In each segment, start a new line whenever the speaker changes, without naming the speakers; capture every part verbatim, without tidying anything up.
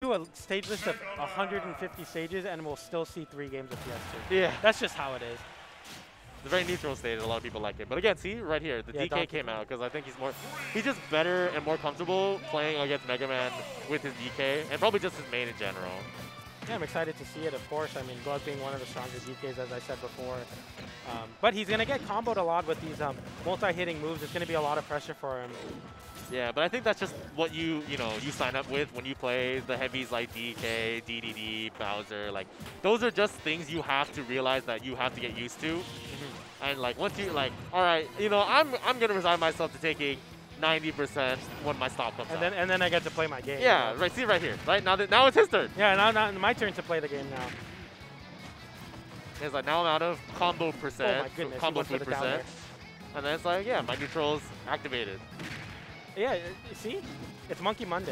to a stage list of one hundred fifty stages and we'll still see three games of P S two.
Yeah.
That's just how it is.
It's a very neutral stage. A lot of people like it. But again, see, right here, the
Yeah,
D K
Donkey
came
Kong.
out because I think he's more, he's just better and more comfortable playing against Mega Man with his D K and probably just his main in general.
Yeah, I'm excited to see it, of course. I mean, Glug being one of the stronger D Ks, as I said before. Um, but he's going to get comboed a lot with these um, multi-hitting moves. It's going to be a lot of pressure for him.
Yeah, but I think that's just what you, you know, you sign up with when you play the heavies like D K, D D D, Bowser. Like, those are just things you have to realize that you have to get used to. Mm-hmm. And like, once you like, all right, you know, I'm I'm gonna resign myself to taking ninety percent when my stop comes
and
out.
then and then I get to play my game.
Yeah,
you know?
right. See right here, right now. That now it's his turn.
Yeah, now now my turn to play the game now.
It's like now I'm out of combo percent,
Oh my goodness,
combo
he went
food
for the down
percent, and then it's like, yeah, my neutral's activated.
Yeah, you see? It's Monkey Monday.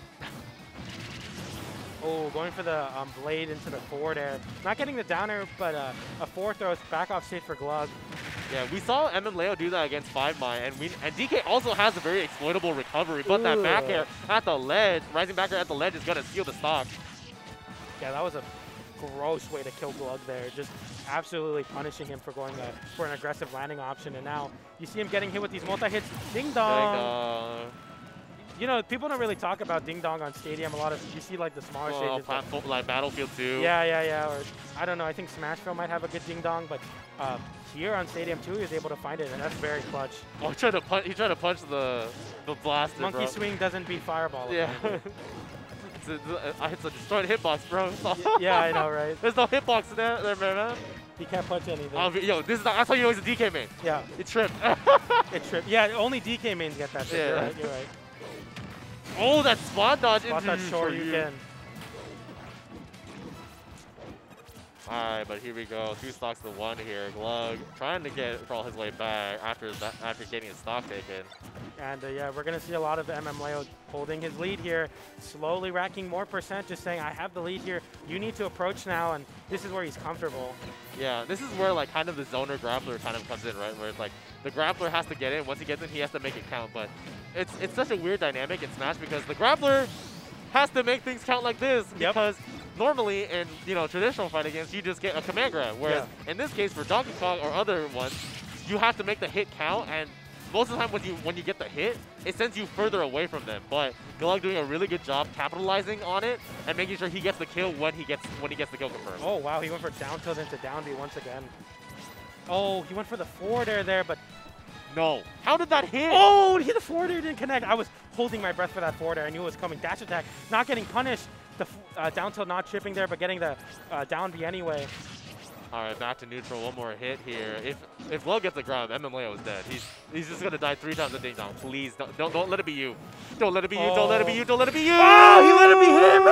Oh, going for the um, blade into the forward air. Not getting the downer, but uh, a four throws back off stage for Glug.
Yeah, we saw MMLeo do that against Five Mine, and we and D K also has a very exploitable recovery, but that back air at the ledge, rising back air at the ledge is gonna steal the stock.
Yeah, that was a gross way to kill Glug there. Just absolutely punishing him for going uh, for an aggressive landing option. And now you see him getting hit with these multi-hits. Ding dong!
Ding dong.
You know, people don't really talk about Ding Dong on Stadium. A lot of, you see like the smaller
Well,
stages. Like,
platform, like Battlefield two.
yeah, yeah, yeah. Or I don't know, I think Smashville might have a good Ding Dong, but uh, here on Stadium two, he was able to find it, and that's very clutch.
Oh, he tried to punch, he tried to punch the, the blaster,
Monkey
bro.
Swing doesn't beat Fireball.
Yeah. it's a, it's a destroyed hitbox, bro.
Yeah, I know, right?
There's no hitbox in there, there man.
He can't punch anything.
Oh, yo, this is the, that's how you know he's a D K main.
Yeah.
It tripped.
It tripped. Yeah, only D K mains get that.
Yeah.
You're right, you're right.
Oh, that spot dodge
Spot
into
that sure you can.
Alright, but here we go. Two stocks to one here. Glug trying to get crawl his way back after that, after getting his stock taken.
And uh, yeah, we're going to see a lot of MMLeo holding his lead here, slowly racking more percent, just saying, I have the lead here. You need to approach now, and this is where he's comfortable.
Yeah, this is where like kind of the zoner grappler kind of comes in, right? Where it's like the grappler has to get in. Once he gets in, he has to make it count. But it's it's such a weird dynamic in Smash because the grappler has to make things count like this
Yep.
because normally in you know traditional fighting games you just get a command grab, whereas
Yeah.
in this case for Donkey Kong or other ones, you have to make the hit count, and most of the time when you when you get the hit, it sends you further away from them. But Glug doing a really good job capitalizing on it and making sure he gets the kill when he gets when he gets the kill confirmed.
Oh, wow, he went for down tilt into down B once again. Oh, he went for the forward air there, but...
No. How did that hit?
Oh, he, the forward air didn't connect. I was holding my breath for that forward air. I knew it was coming. Dash attack, not getting punished. The uh, down tilt not tripping there, but getting the uh, down B anyway.
All right, back to neutral. One more hit here. If if Glug gets the grab, MMLeo is dead. He's he's just gonna die three times a ding dong. Please don't don't don't let it be you. Don't let it be you.
Oh.
Don't let it be you. Don't let it be you.
Oh, he let it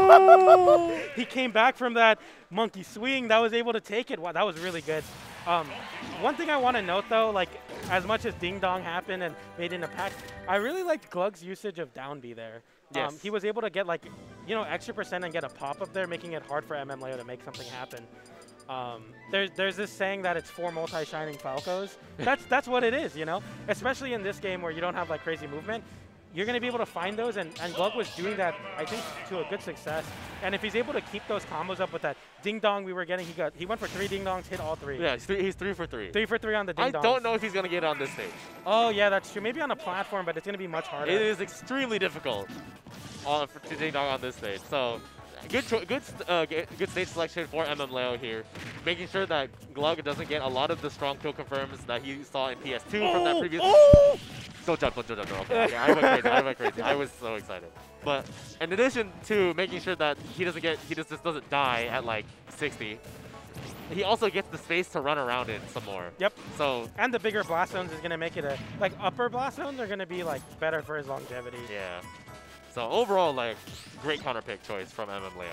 be him. He came back from that monkey swing. That was able to take it. Wow, that was really good. Um, one thing I want to note though, like as much as Ding Dong happened and made an impact, I really liked Glug's usage of down B there.
Yes.
Um, he was able to get like, you know, extra percent and get a pop up there, making it hard for MMLeo to make something happen. Um, there's there's this saying that it's four multi-shining Falcos. That's that's what it is, you know. Especially in this game where you don't have like crazy movement, you're gonna be able to find those, and and Glug was doing that, I think, to a good success. And if he's able to keep those combos up with that ding dong we were getting, he got he went for three ding dongs, hit all three.
Yeah, he's three, he's three for three.
Three for three on the ding
I
dongs.
don't know if he's gonna get on this stage.
Oh yeah, that's true. Maybe on a platform, but it's gonna be much harder.
It is extremely difficult on for, to ding dong on this stage. So. Good, good, uh, good stage selection for MMLeo here, making sure that Glug doesn't get a lot of the strong kill confirms that he saw in P S two oh, from that previous.
Oh!
Don't jump, don't jump, don't jump. Okay, I went crazy. I went crazy. I was so excited. But in addition to making sure that he doesn't get, he just, just doesn't die at like sixty, he also gets the space to run around it some more.
Yep.
So
and the bigger blast zones is gonna make it a like upper blast zones are gonna be like better for his longevity.
yeah. So overall, like, great counter pick choice from MMLeo.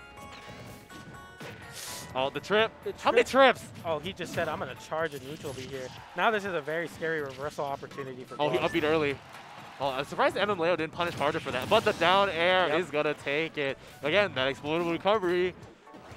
Oh, the trip.
The
How many
trip.
trips?
Oh, he just said, I'm going to charge a neutral B here. Now this is a very scary reversal opportunity for
Oh, he
Glug.
upbeat early. Oh, I'm surprised MMLeo didn't punish harder for that. But the down air
Yep.
is going to take it. Again, that explodable recovery.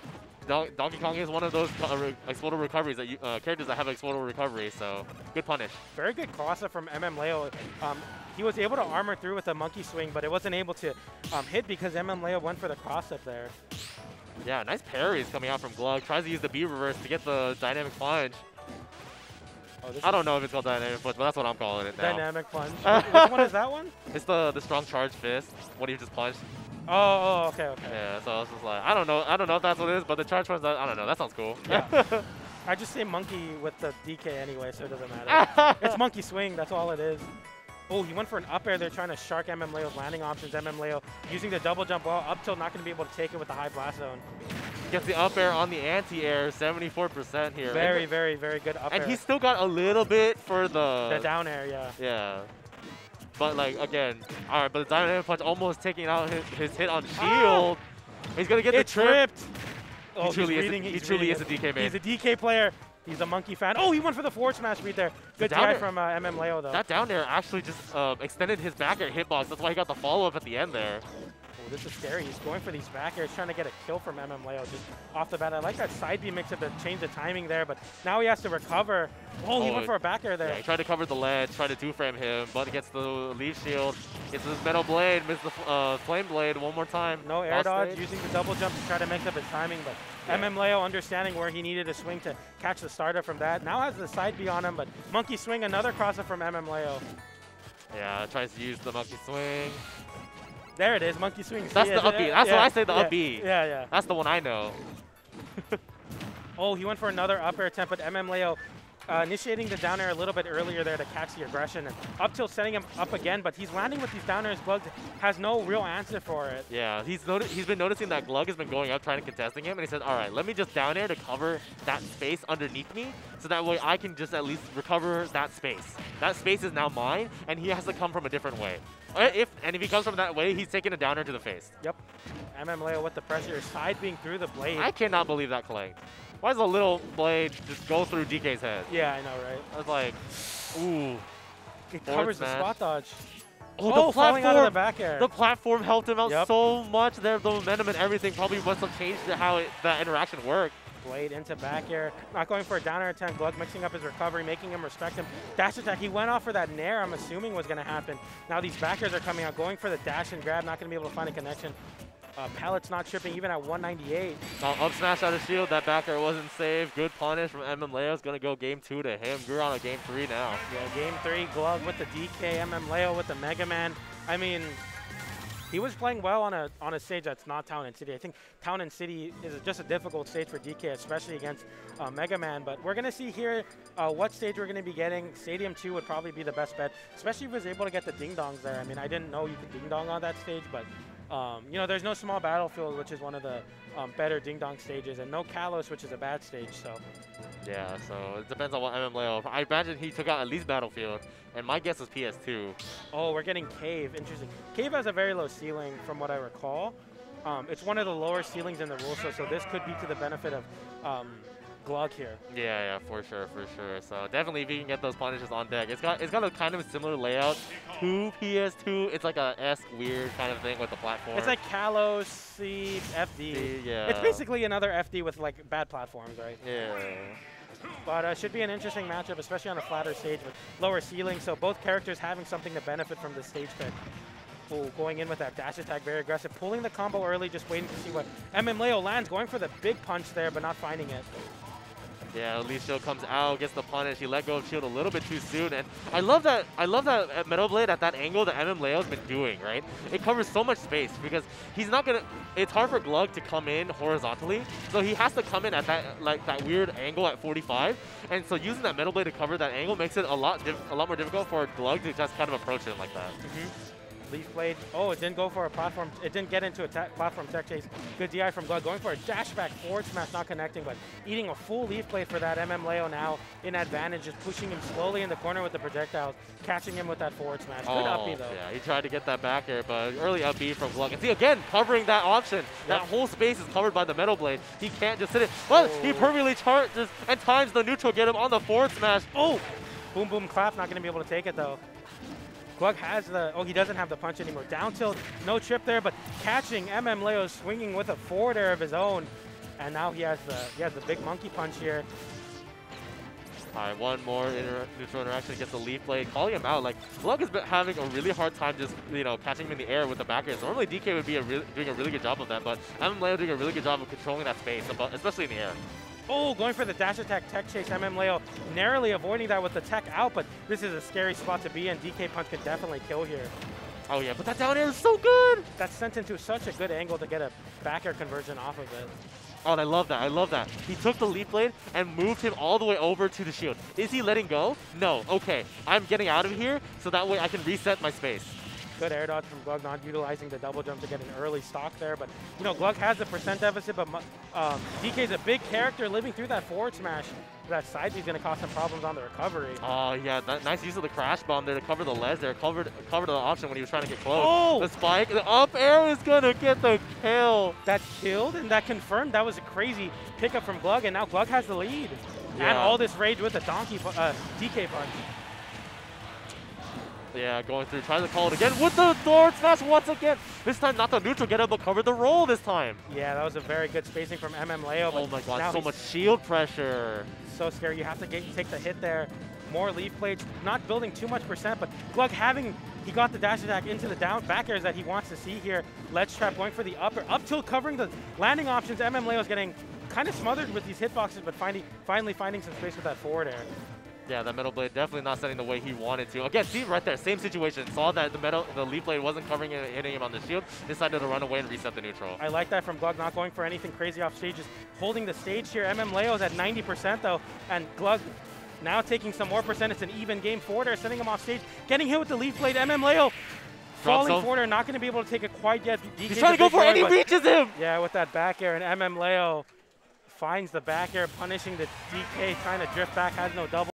Don Donkey Kong is one of those uh, re explodable recoveries that you, uh, characters that have explodable recovery. So good punish.
Very good cross up from M M Leo. Um, he was able to armor through with a monkey swing, but it wasn't able to um, hit because M M Leo went for the cross up there.
Yeah, nice parries coming out from Glug. Tries to use the B reverse to get the dynamic plunge.
Oh, this
I don't know if it's called dynamic punch, but that's what I'm calling it now.
Dynamic punch. Which one is that one?
It's the the strong charge fist. What do you just punch?
Oh, oh, okay, okay.
Yeah, so I was just like, I don't know, I don't know if that's what it is, but the charge punch, I don't know, that sounds cool.
Yeah. I just say monkey with the D K anyway, so it doesn't matter. It's monkey swing, that's all it is. Oh, he went for an up air there trying to shark M M Leo's landing options. M M Leo using the double jump well, up tilt, not going to be able to take it with the high blast zone.
Gets the up air on the anti-air, seventy-four percent here.
Very,
and,
very, very good up
and
air.
he's still got a little bit for the...
The down air, yeah.
Yeah. But, like, again, all right, but the dynamic punch almost taking out his, his hit on shield.
Oh!
He's going to get
It
the trip.
tripped. Oh,
He truly,
he's
is,
reading,
a, he
he's
truly
reading
is a
it.
D K man.
He's a D K player. He's a monkey fan. Oh, he went for the forward smash beat there. Good
down
D I
air-
from uh, M M Leo, though.
That down there actually just uh, extended his back air hitbox. That's why he got the follow-up at the end there.
Oh, this is scary. He's going for these back airs, trying to get a kill from M M Leo just off the bat. I like that side B mix-up to change the timing there, but now he has to recover. Oh, he
Oh,
went for a back air there.
Yeah, he tried to cover the ledge, tried to two-frame him, but gets the leaf shield. Gets his metal blade, missed the uh, flame blade one more time.
No air
Lost
dodge,
stage.
using the double jump to try to mix up his timing, but
Yeah.
M M Leo understanding where he needed to swing to catch the starter from that. Now has the side B on him, but monkey swing, another crossover from M M Leo.
Yeah, tries to use the monkey swing.
There it is, monkey swing.
That's
See
the
it?
up B. That's
yeah,
what I say, the
yeah,
up B.
Yeah, yeah.
That's the one I know.
Oh, he went for another up air attempt, but M M Leo uh, initiating the down air a little bit earlier there to catch the aggression. And up tilt setting him up again, but he's landing with these down airs. Glug has no real answer for it.
Yeah, he's noti he's been noticing that Glug has been going up trying to contesting him, and he said, all right, let me just down air to cover that space underneath me, so that way I can just at least recover that space. That space is now mine, and he has to come from a different way. Uh, If And if he comes from that way, he's taking a down air to the face.
Yep. M M Leo with the pressure, side being through the blade.
I cannot believe that collect. Why does a little blade just go through D K's head?
Yeah, I know, right?
I was like, ooh.
It
Forward
covers the
smash.
spot dodge.
Oh,
Oh,
the
falling out of the
platform!
back air.
The platform helped him out
Yep.
so much there. The momentum and everything probably must have changed how it, that interaction worked.
Blade into back air. Not going for a down air attempt. Glug mixing up his recovery, making him respect him. Dash attack. He went off for that nair, I'm assuming was going to happen. Now these back airs are coming out. Going for the dash and grab. Not going to be able to find a connection. Uh, Pallet's not tripping even at one ninety-eight.
Now up smash out of shield. That back air wasn't saved. Good punish from M M Leo. Is going to go game two to him. We're on a game three now.
Yeah, game three. Glug with the D K. M M Leo with the Mega Man. I mean, he was playing well on a on a stage that's not Town and City. I think Town and City is just a difficult stage for D K, especially against uh, Mega Man. But we're going to see here uh, what stage we're going to be getting. Stadium two would probably be the best bet, especially if he was able to get the ding-dongs there. I mean, I didn't know you could ding-dong on that stage, but, um, you know, there's no small battlefield, which is one of the um, better ding-dong stages, and no Kalos, which is a bad stage. So
Yeah, so it depends on what M M Leo. I imagine he took out at least Battlefield, and my guess is P S two.
Oh, we're getting Cave. Interesting. Cave has a very low ceiling from what I recall. Um, it's one of the lower ceilings in the rule, so, so this could be to the benefit of um, Glug here.
Yeah, yeah, for sure, for sure. So definitely if you can get those punishes on deck. It's got it's got a kind of a similar layout to P S two. It's like a S weird kind of thing with the platform.
It's like Kalos, C, F D.
C, yeah.
It's basically another F D with like bad platforms, right?
Yeah.
But uh, should be an interesting matchup, especially on a flatter stage with lower ceiling. So both characters having something to benefit from the stage pick. Ooh, going in with that dash attack, very aggressive. Pulling the combo early, just waiting to see what M M Leo lands. Going for the big punch there, but not finding it.
Yeah, Leaf Shield comes out, gets the punish. He let go of Shield a little bit too soon, and I love that. I love that at Metal Blade at that angle that M M Leo's been doing. Right, it covers so much space because he's not gonna. It's hard for Glug to come in horizontally, so he has to come in at that like that weird angle at forty-five, and so using that Metal Blade to cover that angle makes it a lot a lot more difficult for Glug to just kind of approach him like that.
Mm-hmm. Leaf Blade. Oh, it didn't go for a platform. It didn't get into a platform tech chase. Good D I from Glug. Going for a dash back forward smash, not connecting, but eating a full Leaf Blade for that. M M Leo now in advantage, just pushing him slowly in the corner with the projectiles, catching him with that forward smash. Good
Oh,
up B though.
yeah, he tried to get that back air, but early up B from Glug. And see, again, covering that option. That
Yep.
whole space is covered by the Metal Blade. He can't just hit it. Well, he
Oh.
perfectly charges and times the neutral, get him on the forward smash.
Oh! Boom, boom, clap. Not going to be able to take it, though. Glug has the... Oh, he doesn't have the punch anymore. Down tilt, no trip there, but catching M M Leo swinging with a forward air of his own. And now he has the he has the big monkey punch here.
All right, one more inter neutral interaction gets the leaf blade, calling him out. Like, Glug has been having a really hard time just, you know, catching him in the air with the back air. So normally D K would be a really, doing a really good job of that, but MMLeo doing a really good job of controlling that space, especially in the air.
Oh, going for the dash attack tech chase. MMLeo narrowly avoiding that with the tech out, but this is a scary spot to be in. D K punch could definitely kill here.
Oh yeah, but that down air is so good!
That's sent into such a good angle to get a back air conversion off of it.
Oh, and I love that. I love that. He took the leaf blade and moved him all the way over to the shield. Is he letting go? No. Okay. I'm getting out of here so that way I can reset my space.
Good air dodge from Glug, not utilizing the double jump to get an early stock there. But, you know, Glug has a percent deficit, but um, D K's a big character living through that forward smash. That side B is going to cause some problems on the recovery.
Oh, yeah. That, nice use of the crash bomb there to cover the ledge there. Covered, covered the option when he was trying to get close.
Oh!
The spike, the up air is going to get the kill.
That killed and that confirmed. That was a crazy pickup from Glug, and now Glug has the lead.
Yeah.
And all this rage with the donkey uh, D K punch.
Yeah, going through, trying to call it again with the forward smash once again. This time, not the neutral, get able to cover the roll this time.
Yeah, that was a very good spacing from MMLeo.
Oh my god, so much shield pressure.
So scary. You have to get, take the hit there. More leaf plates, not building too much percent, but Glug having, he got the dash attack into the down back airs that he wants to see here. Ledge trap going for the upper, up tilt covering the landing options. MMLeo is getting kind of smothered with these hitboxes, but finding, finally finding some space with that forward air.
Yeah, that metal blade definitely not setting the way he wanted to. Again, see right there, same situation. Saw that the metal, the leaf blade wasn't covering it, hitting him on the shield. Decided to run away and reset the neutral.
I like that from Glug, not going for anything crazy off stage, just holding the stage here. MMLeo is at ninety percent though, and Glug now taking some more percent. It's an even game forward air, sending him off stage, getting hit with the leaf blade. MMLeo falling forward air, not going to be able to take it quite yet. D K's
He's trying to go for it, and he reaches him!
Yeah, with that back air, and MMLeo finds the back air, punishing the D K, trying to drift back, has no double.